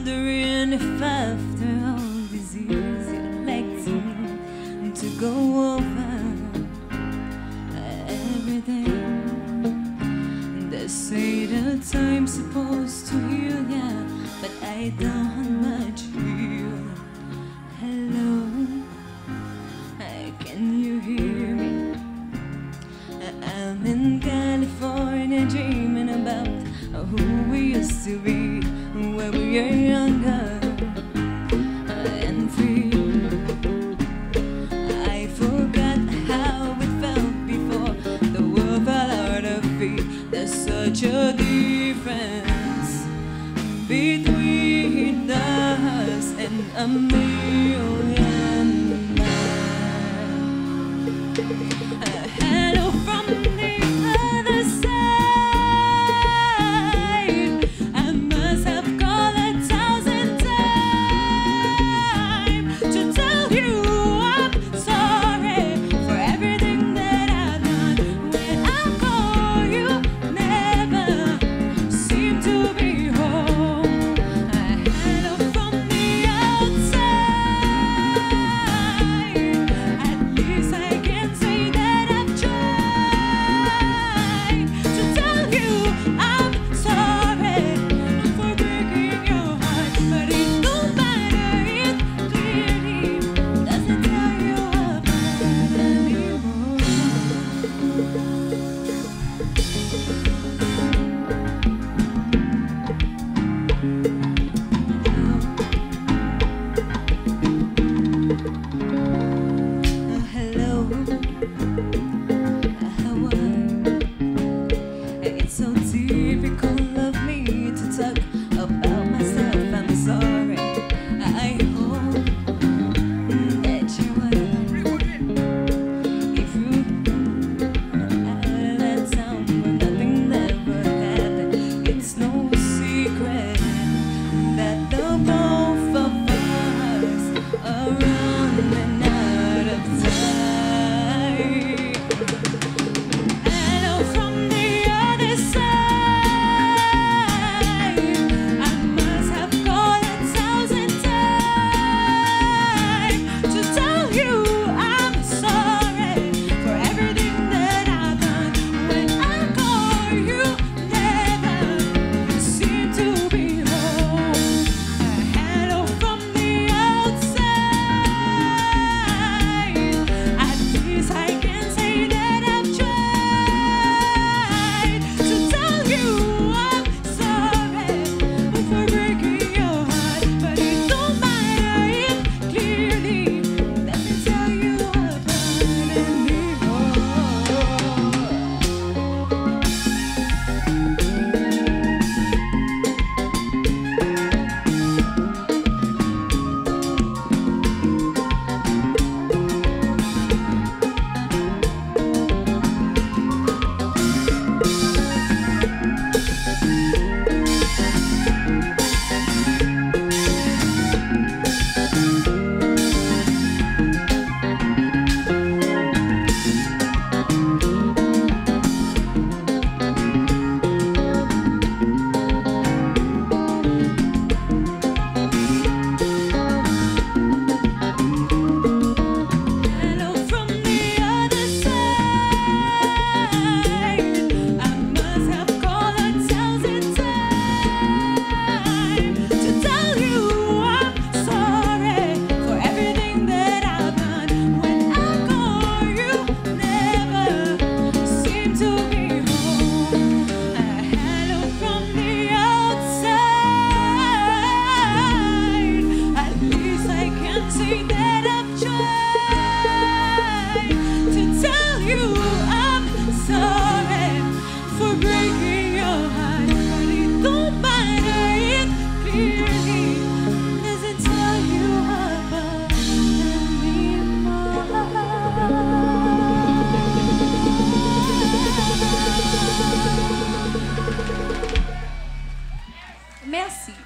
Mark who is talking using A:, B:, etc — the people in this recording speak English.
A: wondering if after all these years you'd like to go over everything. They say that time's supposed to heal ya, but I don't much heal. Hello, can you hear me? I'm in California dreaming about who we used to be when we were younger and free. I forgot how it felt before the world fell out of feet. There's such a difference between us and a million miles. Hello from the other side. I must have called 1,000 times to tell you I'm sorry for everything that I've done. When I call you, never seem to be home. Hello from the outside. At least I can say that I've tried to tell you I'm sorry for breaking your heart, but it don't matter, it clearly doesn't tell you about anymore. Hello, how are you? It's so typical of me to talk about myself. I'm sorry. I hope that you will. If you out of that town where nothing ever happened, it's no secret that the both of us are running out of time. Hello from the other side. I must have called 1,000 times to tell you I'm sorry for everything that I've done. When I call you, never seem to be home. Hello from the outside. At least I can say that I've tried to tell you I'm sorry for breaking your heart, but it don't matter, it clearly doesn't tell you about anymore. Hello from the other side. I must have called 1,000 times to tell you I'm sorry for everything that I've done. When I call you, never seem to be home. Hello from the outside. At least I can say that I've tried to tell you I'm sorry for breaking your heart, but it don't matter, it clearly doesn't tell you about anymore. Merci.